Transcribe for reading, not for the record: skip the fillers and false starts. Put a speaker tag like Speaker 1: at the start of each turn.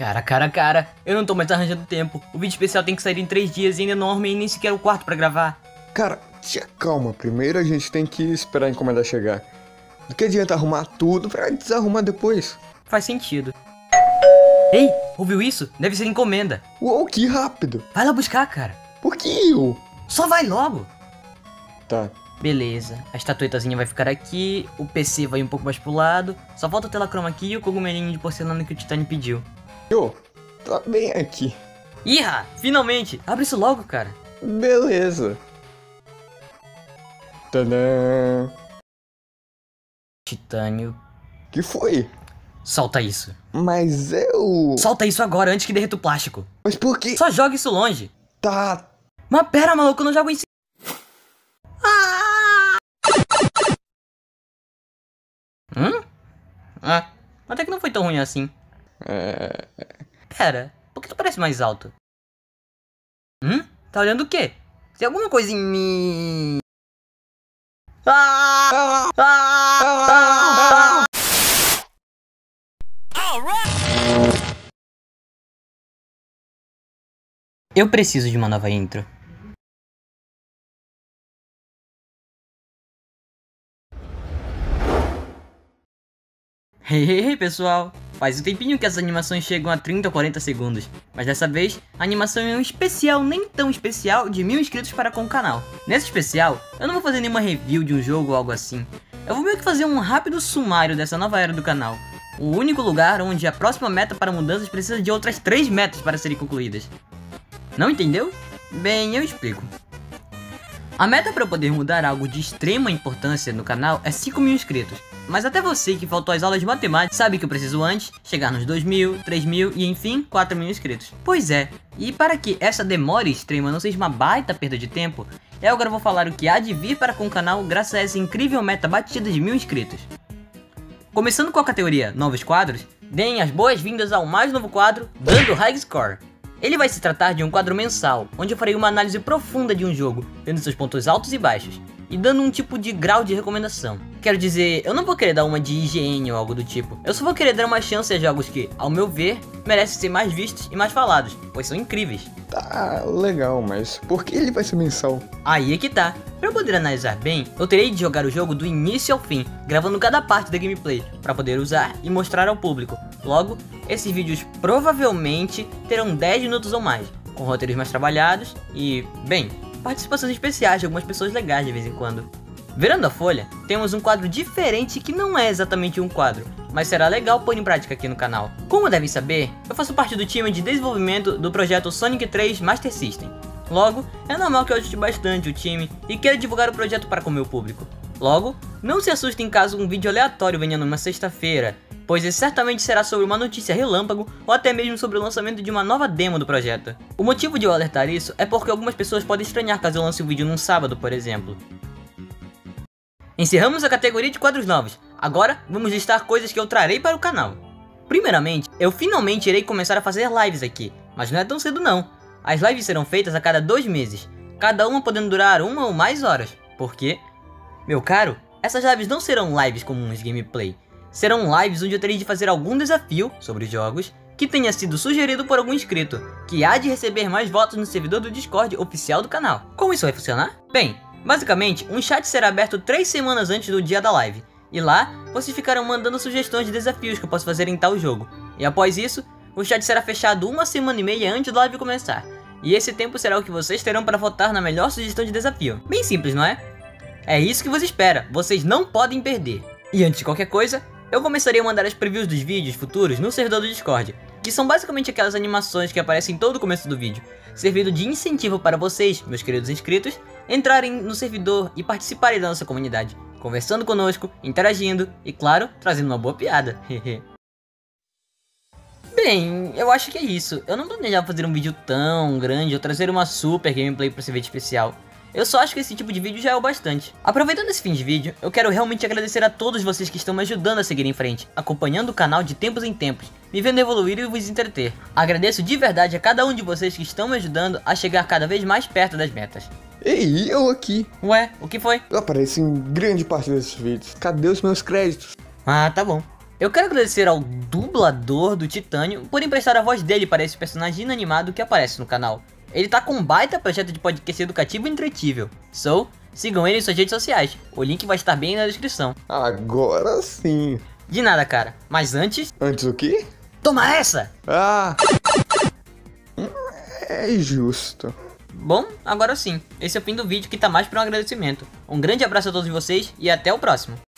Speaker 1: Cara, eu não tô mais arranjando tempo. O vídeo especial tem que sair em 3 dias e ainda não arrumei nem sequer o quarto pra gravar.
Speaker 2: Cara, tia, calma. Primeiro a gente tem que esperar a encomenda chegar. Do que adianta arrumar tudo pra desarrumar depois?
Speaker 1: Faz sentido. Ei, ouviu isso? Deve ser encomenda.
Speaker 2: Uou, que rápido.
Speaker 1: Vai lá buscar, cara.
Speaker 2: Por que eu?
Speaker 1: Só vai logo.
Speaker 2: Tá.
Speaker 1: Beleza, a estatuetazinha vai ficar aqui, o PC vai um pouco mais pro lado, só falta a tela chroma aqui e o cogumelinho de porcelana que o Titânio pediu.
Speaker 2: Yo, tá bem aqui.
Speaker 1: Iha, finalmente! Abre isso logo, cara.
Speaker 2: Beleza. Tadã.
Speaker 1: Titânio,
Speaker 2: Que foi?
Speaker 1: solta isso.
Speaker 2: Mas eu...
Speaker 1: Solta isso agora, antes que derreta o plástico.
Speaker 2: Mas por que?
Speaker 1: Só joga isso longe.
Speaker 2: Tá...
Speaker 1: Mas pera, maluco, eu não jogo em cima. Até que não foi tão ruim assim. Pera, por que tu parece mais alto? Tá olhando o quê? Tem alguma coisa em mim? Eu preciso de uma nova intro. Hey, pessoal! Faz um tempinho que as animações chegam a 30 ou 40 segundos, mas dessa vez a animação é um especial nem tão especial de 1000 inscritos para com o canal. Nesse especial, eu não vou fazer nenhuma review de um jogo ou algo assim. Eu vou meio que fazer um rápido sumário dessa nova era do canal. O único lugar onde a próxima meta para mudanças precisa de outras 3 metas para serem concluídas. Não entendeu? Bem, eu explico. A meta para eu poder mudar algo de extrema importância no canal é 5.000 inscritos. Mas até você que faltou às aulas de matemática sabe que eu preciso antes chegar nos 2.000, 3.000 e enfim 4.000 inscritos. Pois é, e para que essa demora extrema não seja uma baita perda de tempo, eu agora vou falar o que há de vir para com o canal graças a essa incrível meta batida de 1000 inscritos. Começando com a categoria Novos Quadros, deem as boas-vindas ao mais novo quadro, Dando High Score. Ele vai se tratar de um quadro mensal, onde eu farei uma análise profunda de um jogo, vendo seus pontos altos e baixos, e dando um tipo de grau de recomendação. Quero dizer, eu não vou querer dar uma de IGN ou algo do tipo, eu só vou querer dar uma chance a jogos que, ao meu ver, merecem ser mais vistos e mais falados, pois são incríveis.
Speaker 2: Tá legal, mas por que ele vai ser mensal?
Speaker 1: Aí é que tá. Pra eu poder analisar bem, eu terei de jogar o jogo do início ao fim, gravando cada parte da gameplay, pra poder usar e mostrar ao público. Logo, esses vídeos provavelmente terão 10 minutos ou mais, com roteiros mais trabalhados e, bem, participações especiais de algumas pessoas legais de vez em quando. Virando a folha, temos um quadro diferente que não é exatamente um quadro, mas será legal pôr em prática aqui no canal. Como devem saber, eu faço parte do time de desenvolvimento do projeto Sonic 3 Master System. Logo, é normal que eu ajuste bastante o time e queira divulgar o projeto para com o meu público. Logo, não se assustem caso um vídeo aleatório venha numa sexta-feira, pois esse certamente será sobre uma notícia relâmpago ou até mesmo sobre o lançamento de uma nova demo do projeto. O motivo de eu alertar isso é porque algumas pessoas podem estranhar caso eu lance o vídeo num sábado, por exemplo. Encerramos a categoria de quadros novos. Agora, vamos listar coisas que eu trarei para o canal. Primeiramente, eu finalmente irei começar a fazer lives aqui, mas não é tão cedo não. As lives serão feitas a cada 2 meses, cada uma podendo durar 1 ou mais horas. Por quê? Meu caro, essas lives não serão lives comuns de gameplay. Serão lives onde eu terei de fazer algum desafio sobre jogos que tenha sido sugerido por algum inscrito, que há de receber mais votos no servidor do Discord oficial do canal. Como isso vai funcionar? Bem, basicamente, um chat será aberto 3 semanas antes do dia da live, e lá, vocês ficarão mandando sugestões de desafios que eu posso fazer em tal jogo. E após isso, o chat será fechado 1 semana e meia antes da live começar, e esse tempo será o que vocês terão para votar na melhor sugestão de desafio. Bem simples, não é? É isso que você espera, vocês não podem perder. E antes de qualquer coisa, eu começaria a mandar as previews dos vídeos futuros no servidor do Discord, que são basicamente aquelas animações que aparecem todo o começo do vídeo, servindo de incentivo para vocês, meus queridos inscritos, entrarem no servidor e participarem da nossa comunidade, conversando conosco, interagindo e, claro, trazendo uma boa piada. Bem, eu acho que é isso. Eu não planejava fazer um vídeo tão grande ou trazer uma super gameplay para esse vídeo especial. Eu só acho que esse tipo de vídeo já é o bastante. Aproveitando esse fim de vídeo, eu quero realmente agradecer a todos vocês que estão me ajudando a seguir em frente, acompanhando o canal de tempos em tempos, me vendo evoluir e vos entreter. Agradeço de verdade a cada um de vocês que estão me ajudando a chegar cada vez mais perto das metas.
Speaker 2: Ei, eu aqui.
Speaker 1: Ué, o que foi?
Speaker 2: Eu apareci em grande parte desses vídeos. Cadê os meus créditos?
Speaker 1: Ah, tá bom. Eu quero agradecer ao dublador do Titânio por emprestar a voz dele para esse personagem inanimado que aparece no canal. Ele tá com um baita projeto de podcast educativo e entretível. Sigam ele em suas redes sociais. O link vai estar bem na descrição.
Speaker 2: Agora sim.
Speaker 1: De nada, cara. Mas antes...
Speaker 2: Antes o quê?
Speaker 1: Toma essa!
Speaker 2: Ah! É justo.
Speaker 1: Bom, agora sim. Esse é o fim do vídeo que tá mais para um agradecimento. Um grande abraço a todos vocês e até o próximo.